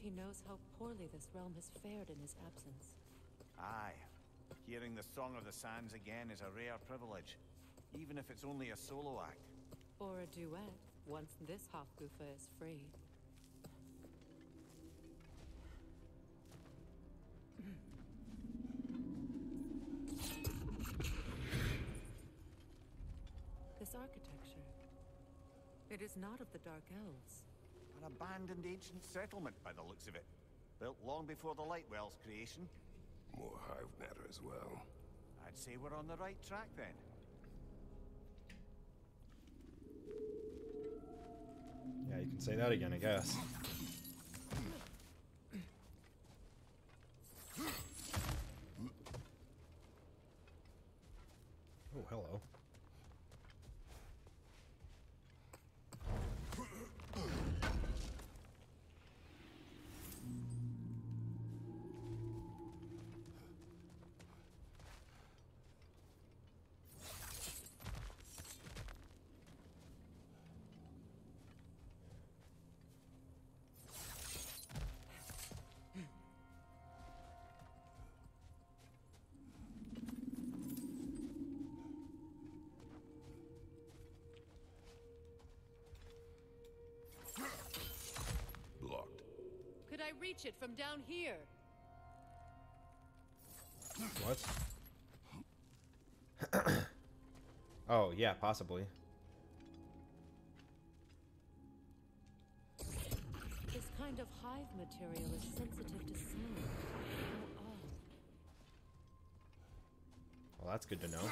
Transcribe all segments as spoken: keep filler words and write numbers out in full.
he knows how poorly this realm has fared in his absence. Aye. Hearing the Song of the Sands again is a rare privilege, even if it's only a solo act. Or a duet, once this Hofgufa is free. This architecture, it is not of the Dark Elves. An abandoned ancient settlement by the looks of it. Built long before the Lightwell's creation. More hive matter as well. I'd say we're on the right track then. Yeah, you can say that again, I guess. Oh, hello. Blocked. Could I reach it from down here? What? Oh, yeah, possibly. This kind of hive material is sensitive to sound. How odd. Well, that's good to know.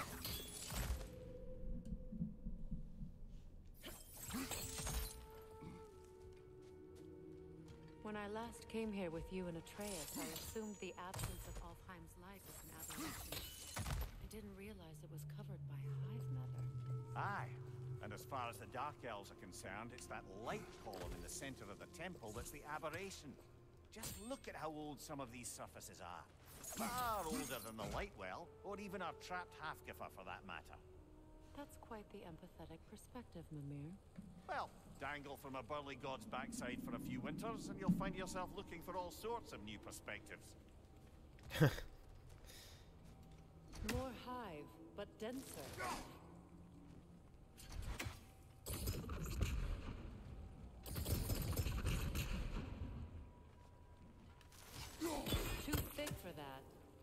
When I last came here with you and Atreus, I assumed the absence of Alfheim's light was an aberration. I didn't realize it was covered by hive matter. Aye. And as far as the Dark Elves are concerned, it's that light column in the center of the temple that's the aberration. Just look at how old some of these surfaces are. Far older than the Lightwell, or even our trapped Hafgifa for that matter. That's quite the empathetic perspective, Mimir. Well, dangle from a burly god's backside for a few winters, and you'll find yourself looking for all sorts of new perspectives. More hive, but denser. Too thick for that.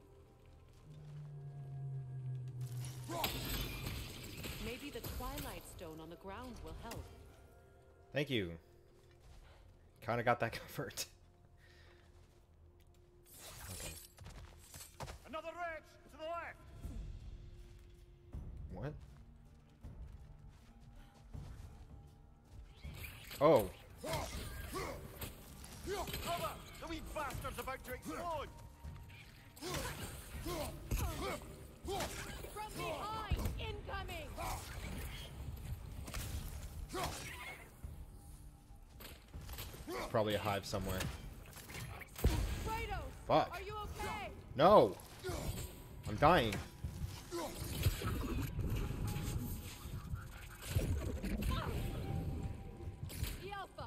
Maybe the Twilight Stone on the ground will help. Thank you. Kind of got that covered. Okay. Another wretch! To the left! What? Oh. Cover! The wee bastard's about to explode! From behind! Incoming! Probably a hive somewhere. Kratos! Fuck. Are you okay? No! I'm dying. The Alpha!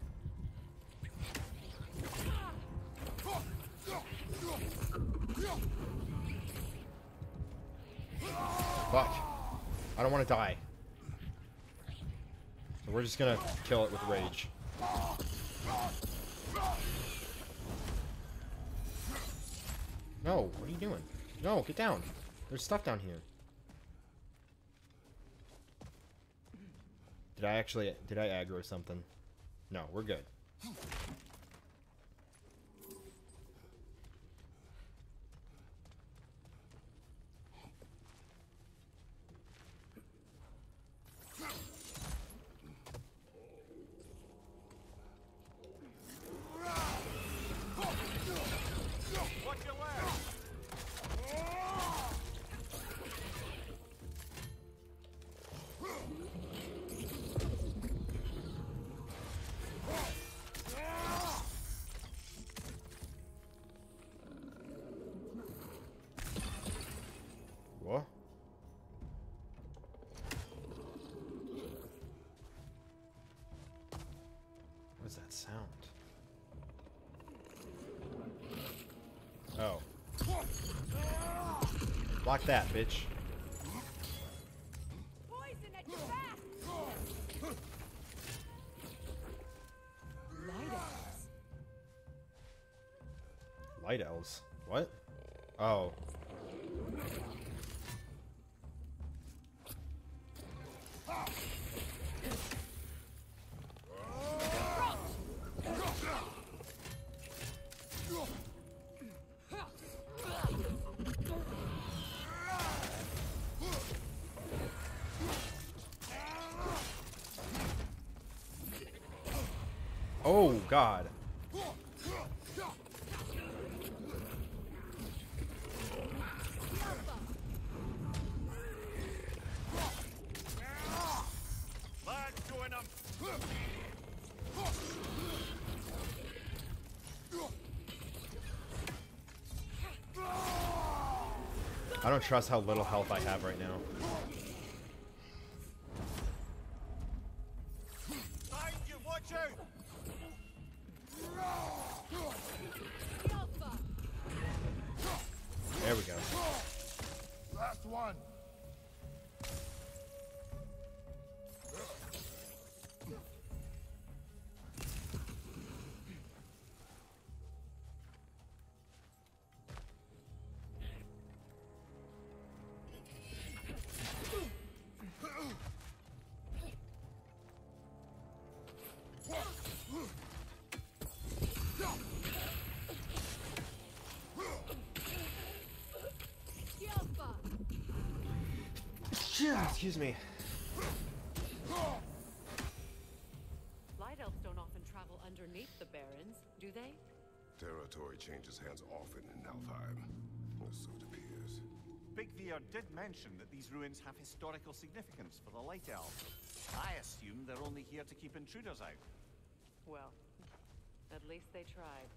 Fuck. I don't want to die. So we're just gonna kill it with rage. No, what are you doing? No, get down. There's stuff down here. Did I actually, did I aggro something? No, we're good. Watch your left! Block that, bitch. Poison at your back. Light elves. Light elves? What? Oh. Oh, God. Lads, join 'em. I don't trust how little health I have right now. Behind you, watch out! There we go. Last one. Excuse me. Light elves don't often travel underneath the barrens, do they? Territory changes hands often in Alfheim. So it appears. Big Veer did mention that these ruins have historical significance for the Light Elves. I assume they're only here to keep intruders out. Well, at least they tried.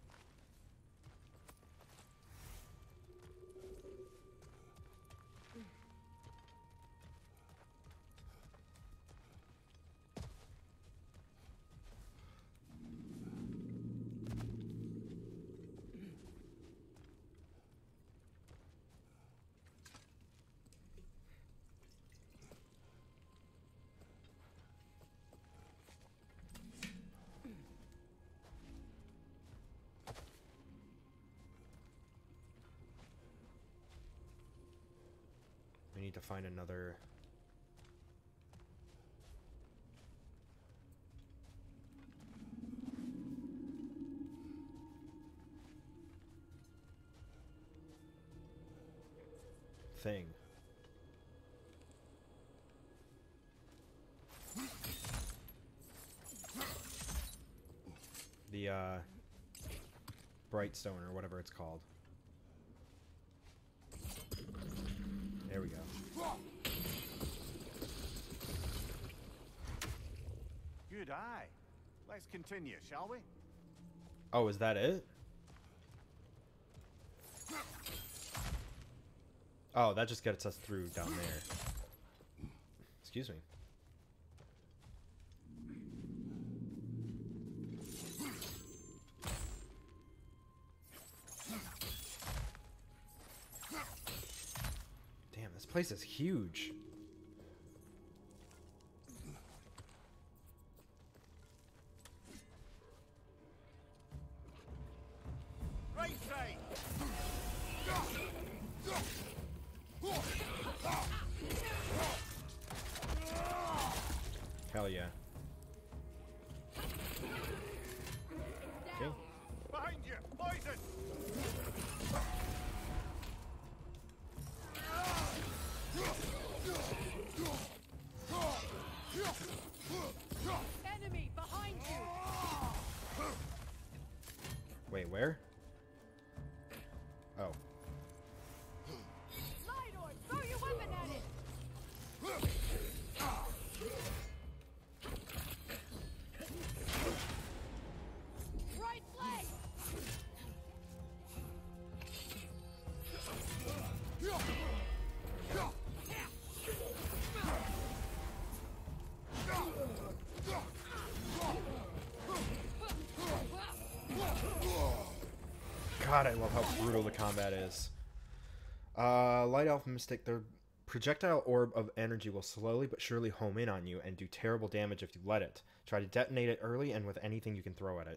We need to find another... thing. The, uh... Brightstone, or whatever it's called. There we go. Good eye. Let's continue, shall we? Oh, is that it? Oh, that just gets us through down there. Excuse me. Damn, this place is huge. Right side! Hell yeah. Okay. Behind you! Poison! Enemy behind you. Wait, where? Oh. Light orb, throw your weapon at it. Right flank. God, I love how brutal the combat is. Uh, Light Elf Mystic, their projectile orb of energy will slowly but surely home in on you and do terrible damage if you let it. Try to detonate it early and with anything you can throw at it.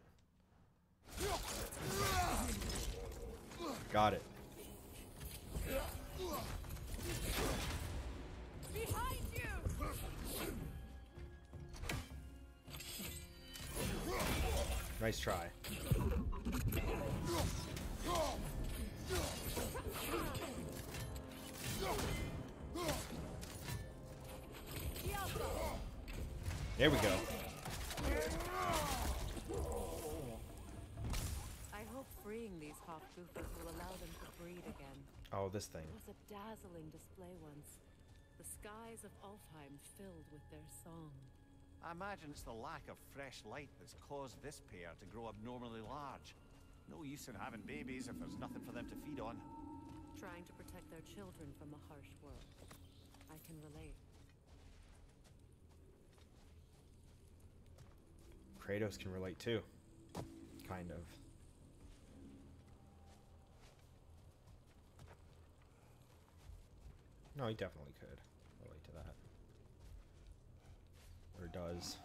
Got it. Behind you! Nice try. There we go. I hope freeing these Hofgoofers will allow them to breed again. Oh, this thing. It was a dazzling display once. The skies of Alfheim filled with their song. I imagine it's the lack of fresh light that's caused this pair to grow abnormally large. No use in having babies if there's nothing for them to feed on. Trying to protect their children from a harsh world. I can relate. Kratos can relate too. Kind of. No, he definitely could relate to that. Or does.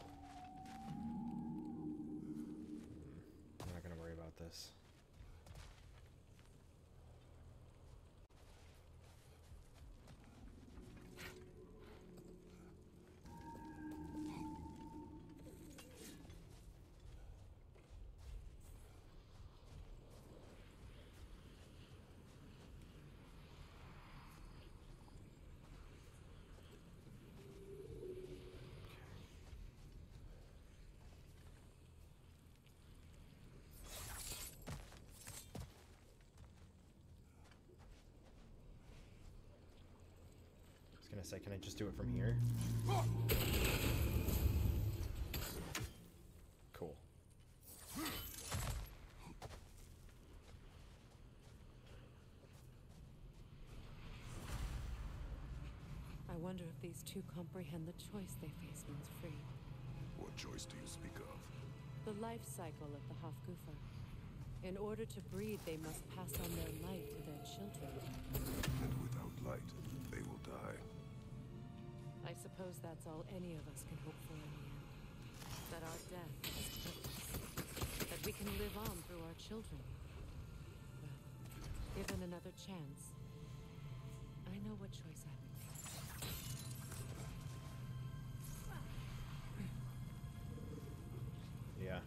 Hmm. I'm not gonna worry about this. Gonna say, can I just do it from here? Cool. I wonder if these two comprehend the choice they face once free. What choice do you speak of? The life cycle of the Hofgoofer. In order to breed, they must pass on their light to their children. And without light, they will die. I suppose that's all any of us can hope for in the end. That our death is purpose. That we can live on through our children. Well, given another chance, I know what choice I would make. Yeah.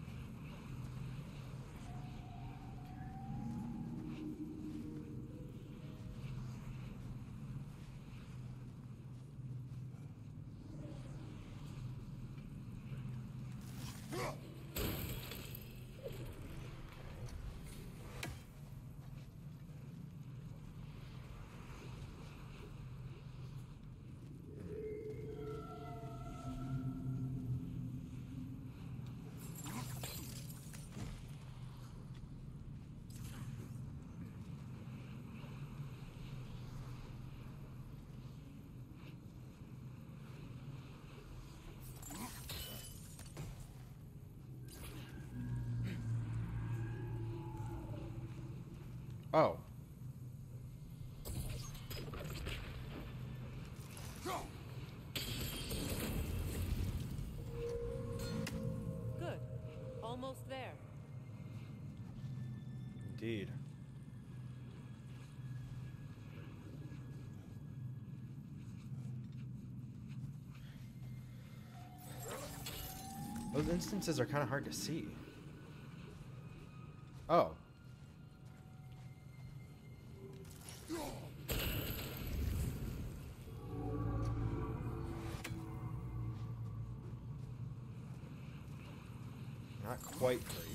Oh. Good. Almost there. Indeed. Those instances are kind of hard to see. Oh. Not quite free.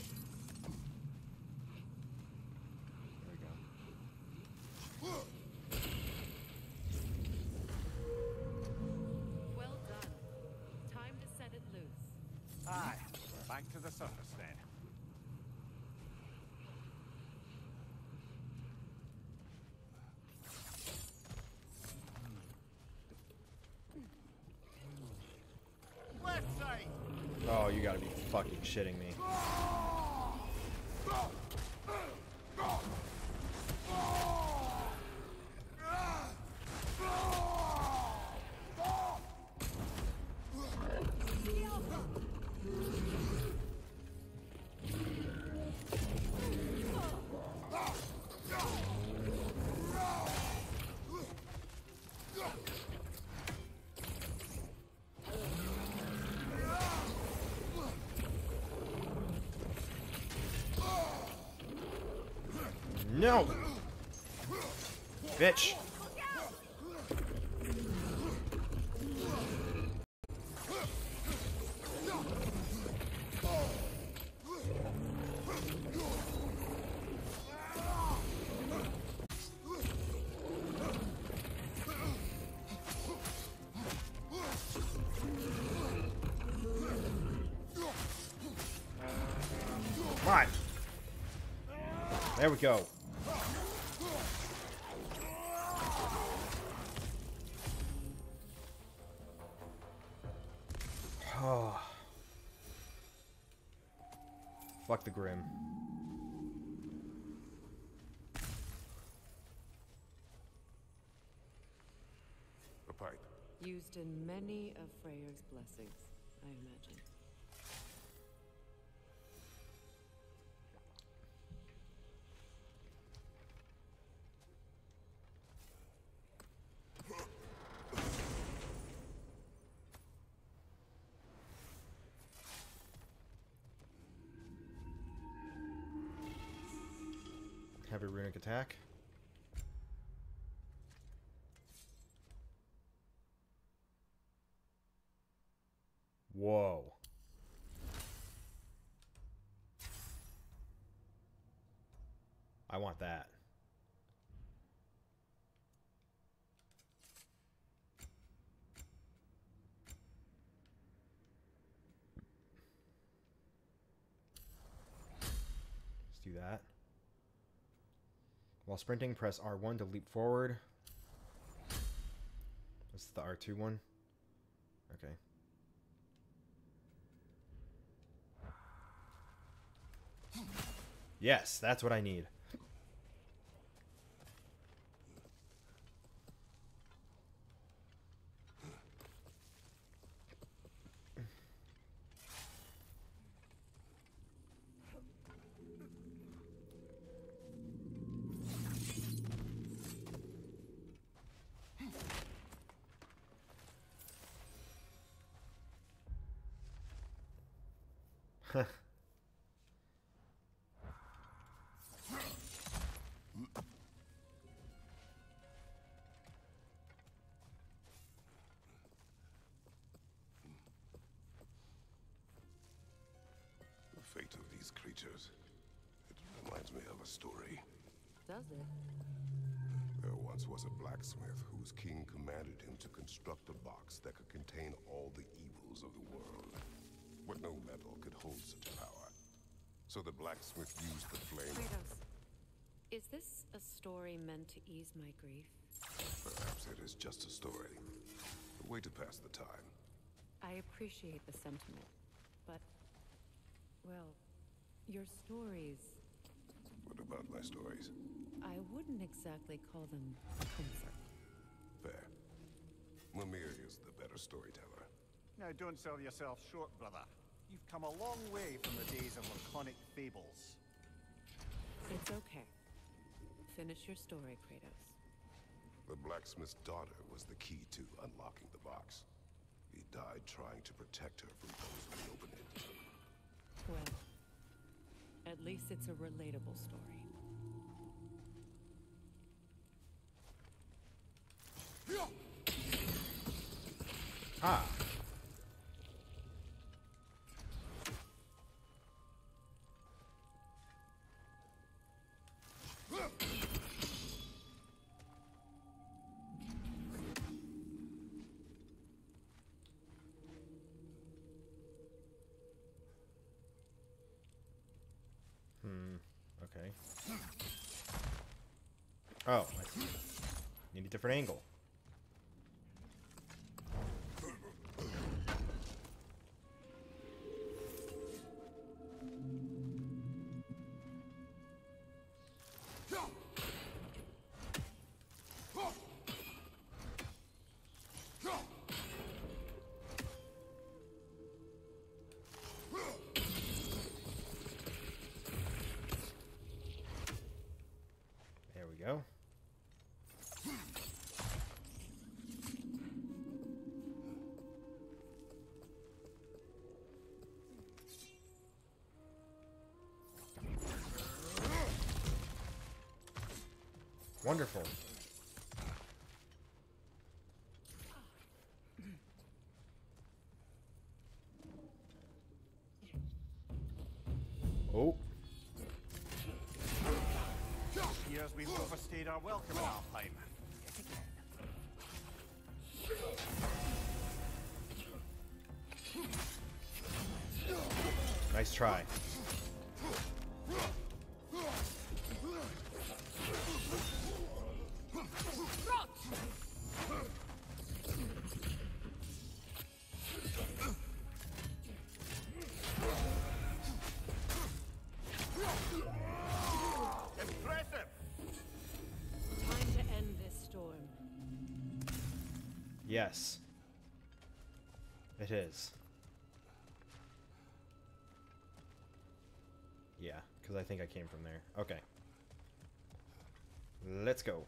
There we go. Well done. Time to set it loose. Aye, back to the surface then. Left side! Oh, you gotta be fucking shitting me. No! Bitch! Come on! There we go. Oh. Fuck the Grim. A pipe. Used in many of Freyr's blessings, I imagine. Heavy runic attack. Whoa. I want that. Let's do that. While sprinting, press R one to leap forward. This is the R two one. Okay. Yes, that's what I need. The fate of these creatures. It reminds me of a story. Does it? There once was a blacksmith whose king commanded him to construct a box that could contain all the evils of the world. But no metal could hold such power. So the blacksmith used the flame. Kratos, is this a story meant to ease my grief? Perhaps it is just a story. A way to pass the time. I appreciate the sentiment, but, well, your stories, What about my stories? I wouldn't exactly call them comfort. Fair. Mimir is the better storyteller. Now, don't sell yourself short, brother. You've come a long way from the days of laconic fables. It's okay. Finish your story, Kratos. The blacksmith's daughter was the key to unlocking the box. He died trying to protect her from those who opened it. Well, at least it's a relatable story. Ah. Hmm. Okay. Oh, I see. Need a different angle. There we go. Wonderful. Oh. Appears we've overstayed our welcome in Alfheim. Nice try. Impressive! Time to end this storm. Yes. It is. Yeah, because I think I came from there. Okay. Let's go.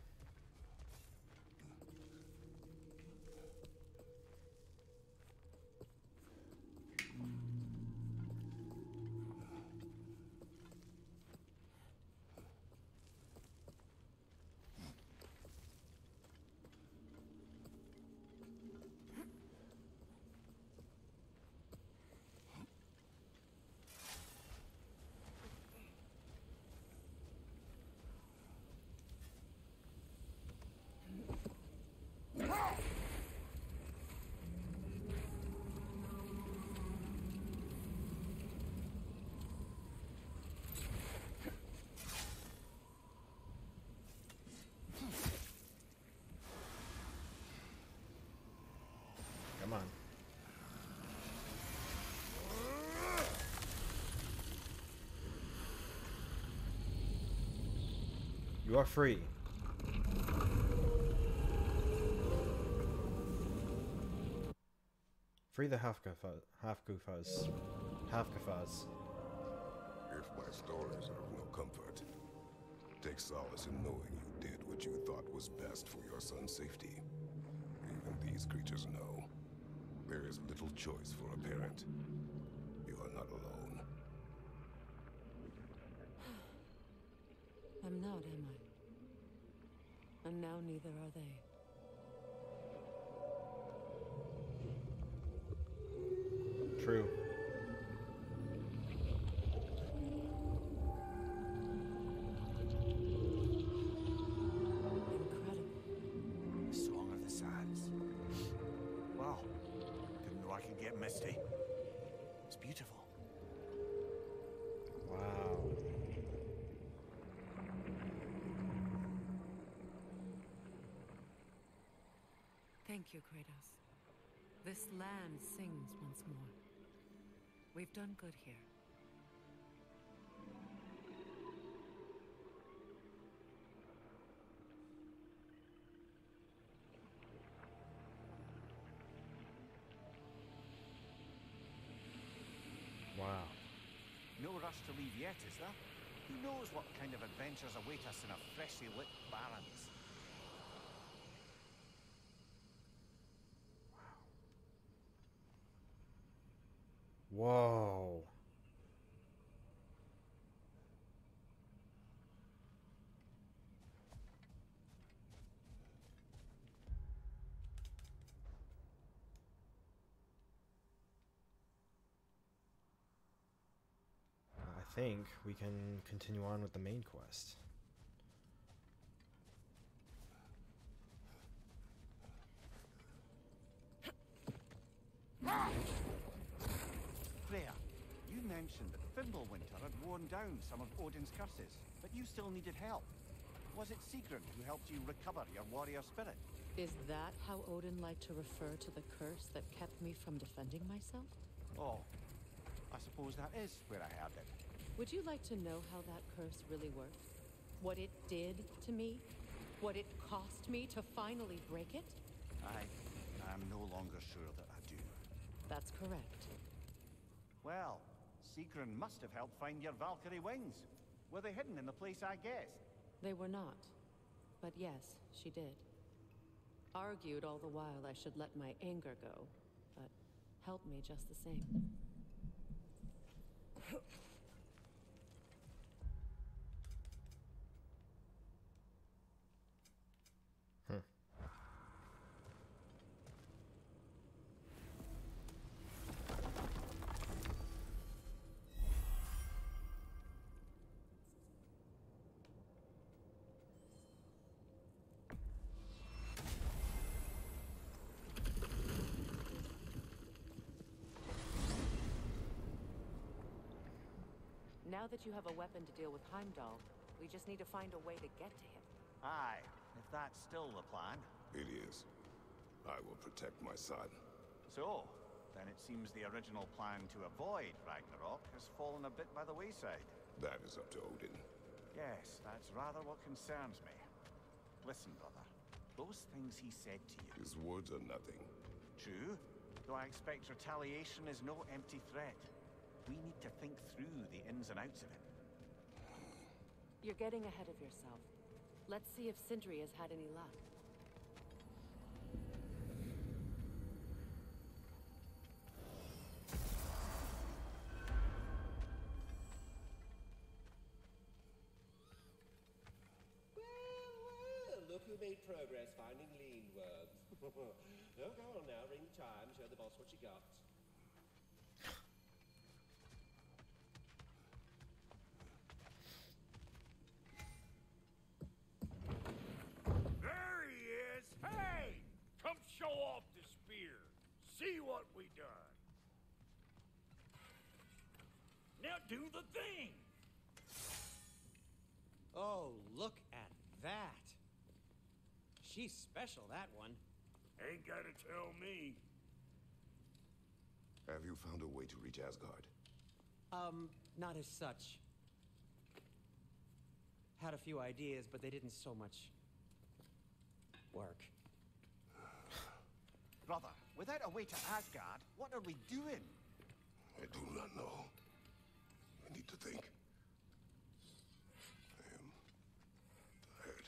Come on. You are free. Free the Hafgafaz. Hafgafaz. Hafgafaz. If my stories are of no comfort, take solace in knowing you did what you thought was best for your son's safety. Even these creatures know there is little choice for a parent. You are not alone. I'm not, am I? And now neither are they. True. Incredible. The Song of the Sands. Wow. Didn't know I could get misty. It's beautiful. Wow. Thank you, Kratos. This land sings once more. We've done good here. Wow. No rush to leave yet, is there? Who knows what kind of adventures await us in our freshly lit barrens? Whoa. I think we can continue on with the main quest. Freya, you mentioned that Fimbulwinter had worn down some of Odin's curses, but you still needed help. Was it Sigrun who helped you recover your warrior spirit? Is that how Odin liked to refer to the curse that kept me from defending myself? Oh, I suppose that is where I heard it. Would you like to know how that curse really worked? What it did to me? What it cost me to finally break it? I am no longer sure that I do. That's correct. Well, Sigrun must have helped find your Valkyrie wings. Were they hidden in the place I guessed? They were not. But yes, she did. Argued all the while I should let my anger go, but helped me just the same. Now that you have a weapon to deal with Heimdall, we just need to find a way to get to him. Aye, if that's still the plan. It is. I will protect my son. So, then it seems the original plan to avoid Ragnarok has fallen a bit by the wayside. That is up to Odin. Yes, that's rather what concerns me. Listen, brother. Those things he said to you. His words are nothing. True, though I expect retaliation is no empty threat. We need to think through the ins and outs of it. You're getting ahead of yourself. Let's see if Sindri has had any luck. Well, well, look who made progress finding lean worms. No, go on now, ring the chime, show the boss what you got. There he is! Hey! Come show off the spear. See what we done. Now do the thing! Oh, look at that. She's special, that one. Ain't gotta tell me. Have you found a way to reach Asgard? Um, not as such. Had a few ideas, but they didn't so much work. Brother, without a way to Asgard, what are we doing? I do not know. I need to think. I am tired.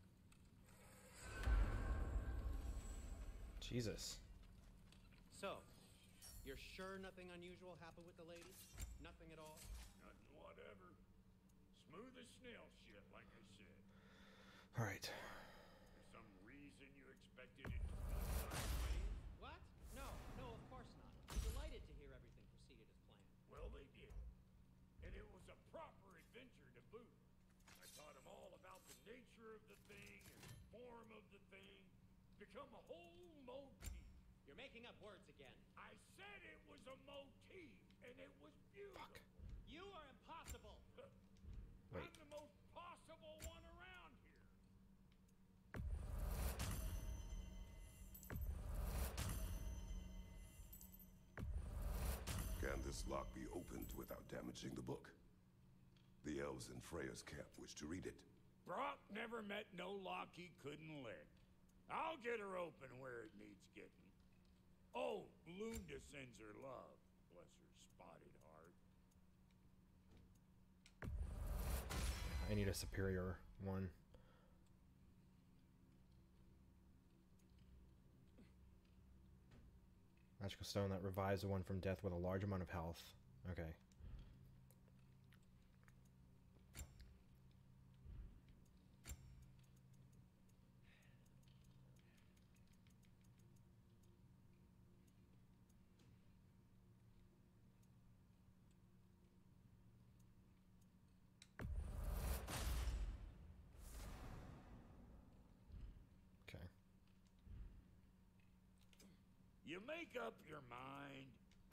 Jesus. So, you're sure nothing unusual happened with the lady? Nothing at all? Nothing whatever. Smooth as snail shit, like I said. All right. For some reason you expected it to be sideways? What? No, no, of course not. I'm delighted to hear everything proceeded as planned. Well, they did. And it was a proper adventure to boot. I taught them all about the nature of the thing and the form of the thing. Become a whole motif. You're making up words again. I said it was a motif, and it was beautiful. You are impossible. Wait. I'm the most possible one around here. Can this lock be opened without damaging the book? The elves in Freya's camp wish to read it. Brock never met no lock he couldn't lick. I'll get her open where it needs getting. Oh, Lunda sends her love. Bless her spotted heart. I need a superior one. Magical stone that revives the one from death with a large amount of health. Okay. Okay. You make up your mind.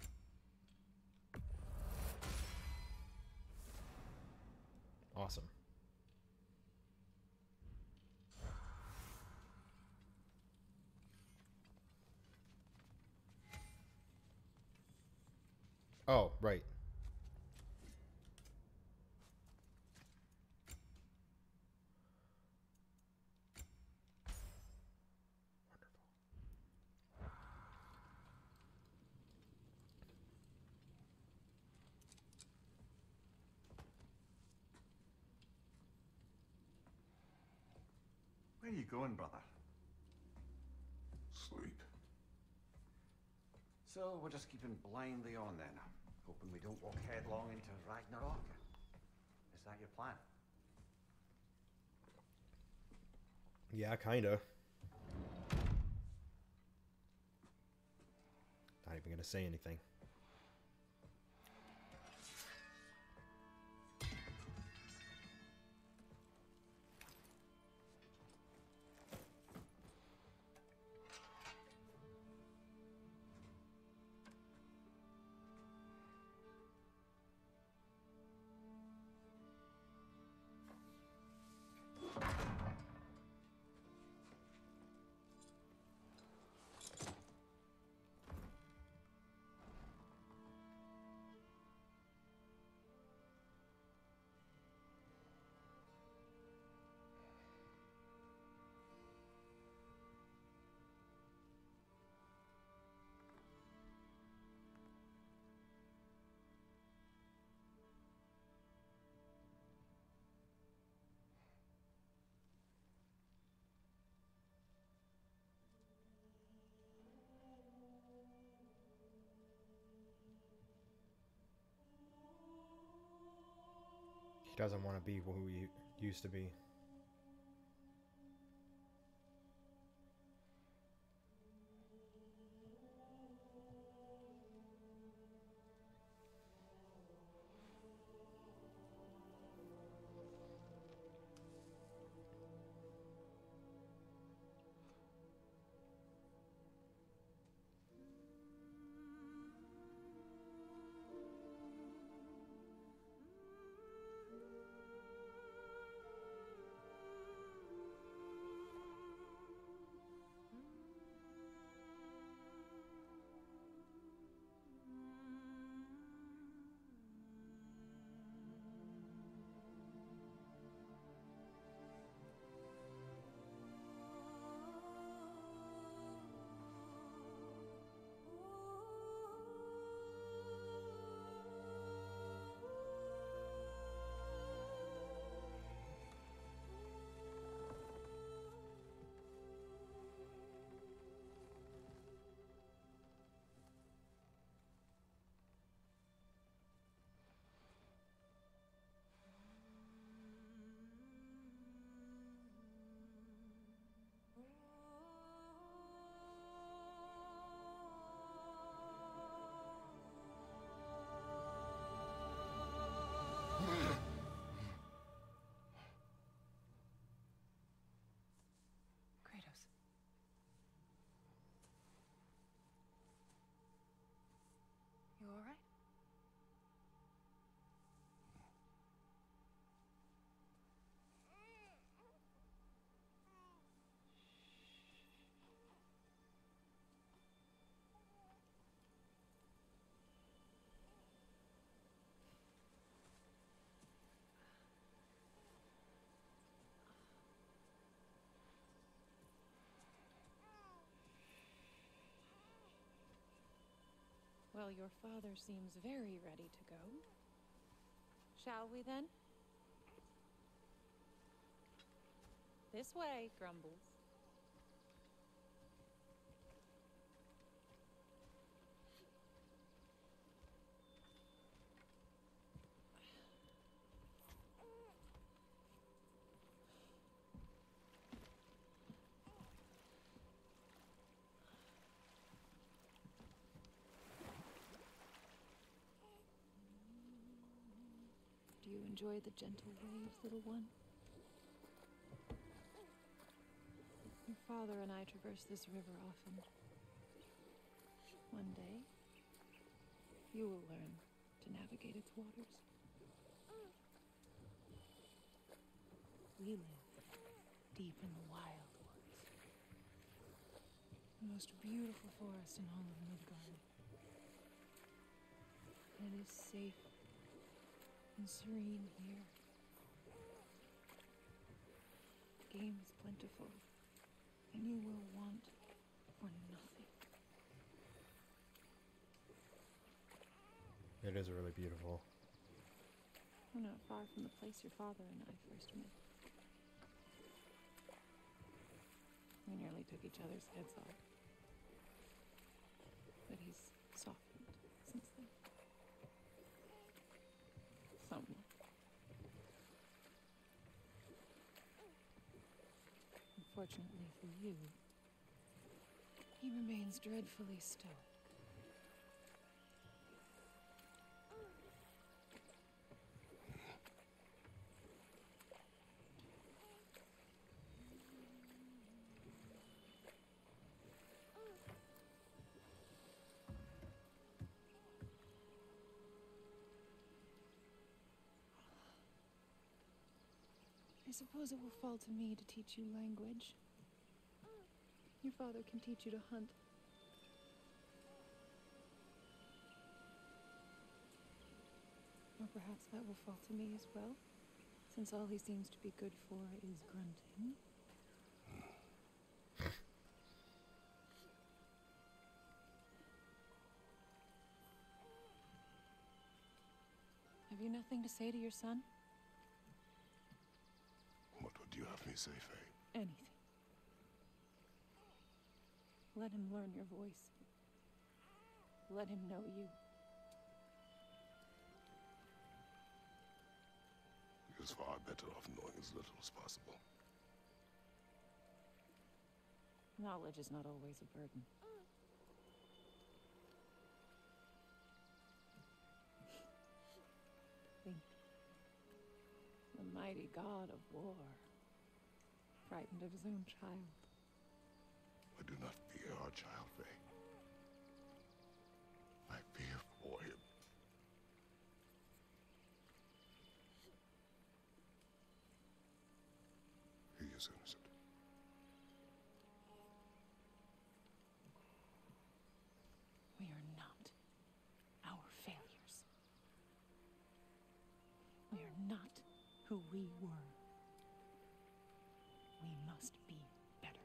Awesome. Oh, right. Where are you going, brother? Sleep. So we're just keeping blindly on then, hoping we don't walk headlong into Ragnarok. Is that your plan? Yeah, kinda. Not even gonna say anything. He doesn't want to be who he used to be. Kratos. You all right? Well, your father seems very ready to go. Shall we then? This way, Grumbles. Do you enjoy the gentle waves, little one? Your father and I traverse this river often. One day, you will learn to navigate its waters. We live deep in the wild woods. The most beautiful forest in all of Midgard. It is safe and serene here. Game is plentiful, and you will want for nothing. It is really beautiful. We're not far from the place your father and I first met. We nearly took each other's heads off. But he's softened since then. Somewhat. Unfortunately for you, he remains dreadfully stoic. I suppose it will fall to me to teach you language. Your father can teach you to hunt. Or perhaps that will fall to me as well, since all he seems to be good for is grunting. Have you nothing to say to your son? What would you have me say, Faye? Anything. Let him learn your voice. Let him know you. is far better off knowing as little as possible. Knowledge is not always a burden. Think. The mighty god of war, frightened of his own child. I do not fear our child, Faye. I fear for him. He is innocent. We are not our failures. We are not who we were. We must be better.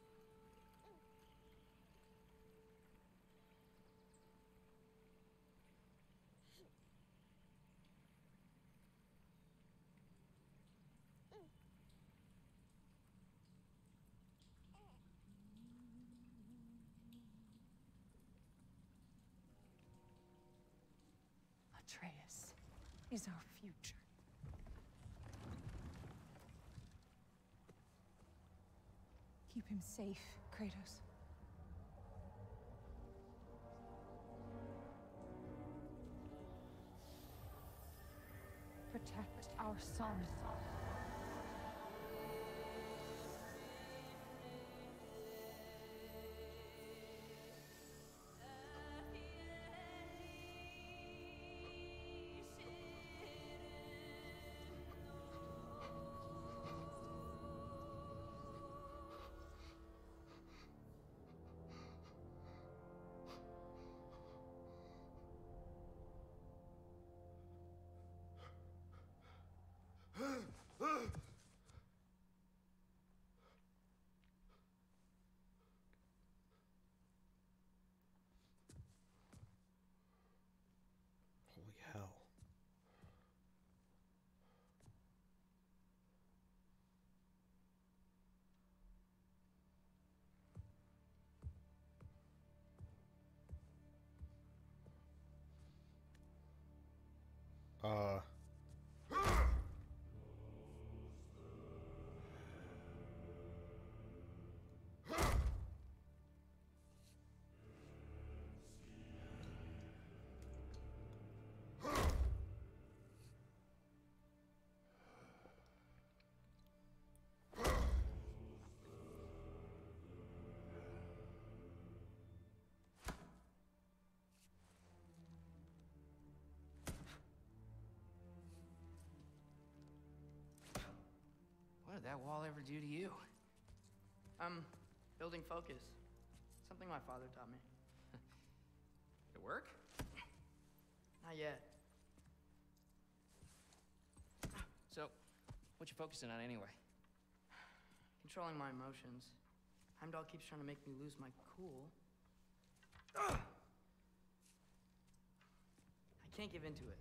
Atreus is our future. Keep him safe, Kratos. Protect our son. Holy hell. Uh... What did that wall ever do to you? I'm building focus. Something my father taught me. Did it work? Not yet. So, what you focusing on anyway? Controlling my emotions. Heimdall keeps trying to make me lose my cool. I can't give into it.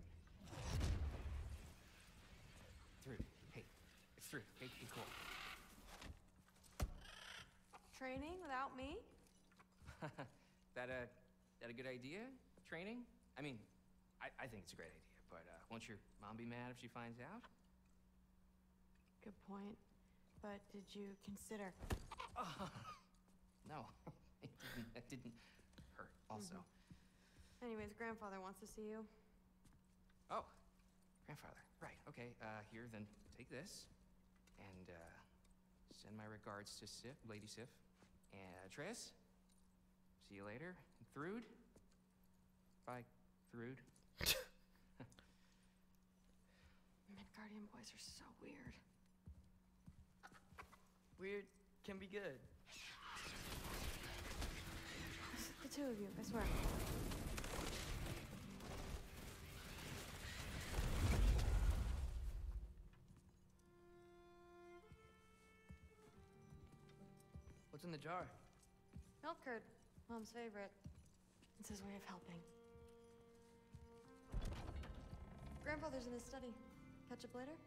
Through. Hey, it's through. Hey, be cool. Training without me? that a that a good idea? Training? I mean, I, I think it's a great idea, but uh, won't your mom be mad if she finds out? Good point. But did you consider... No, it didn't, it didn't hurt, also. Mm-hmm. Anyways, grandfather wants to see you. Oh, grandfather. Right, okay, uh, here, then take this. And, uh, send my regards to Sif, Lady Sif. And Atreus, see you later. Thrud? Bye, Thrud. Midgardian boys are so weird. Weird can be good. The two of you, I swear. What's in the jar? Milk curd, Mom's favorite. It's his way of helping. Grandfather's in his study. Catch up later?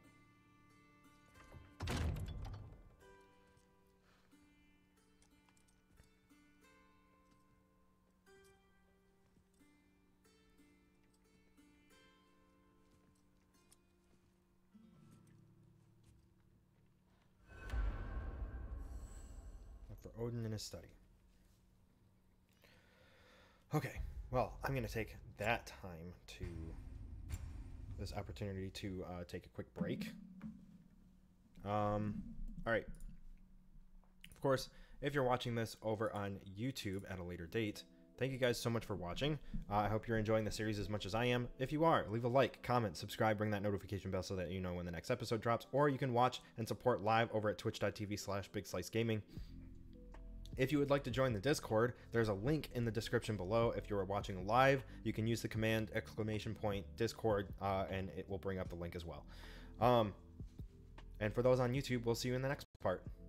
Odin in his study. Okay, well, I'm going to take that time to, this opportunity to uh, take a quick break. Um, all right. Of course, if you're watching this over on YouTube at a later date, thank you guys so much for watching. Uh, I hope you're enjoying the series as much as I am. If you are, leave a like, comment, subscribe, ring that notification bell so that you know when the next episode drops, or you can watch and support live over at twitch.tv slash Big Slice Gaming. If you would like to join the Discord, there's a link in the description below. If you're watching live, you can use the command exclamation point Discord, uh, and it will bring up the link as well. Um, and for those on YouTube, we'll see you in the next part.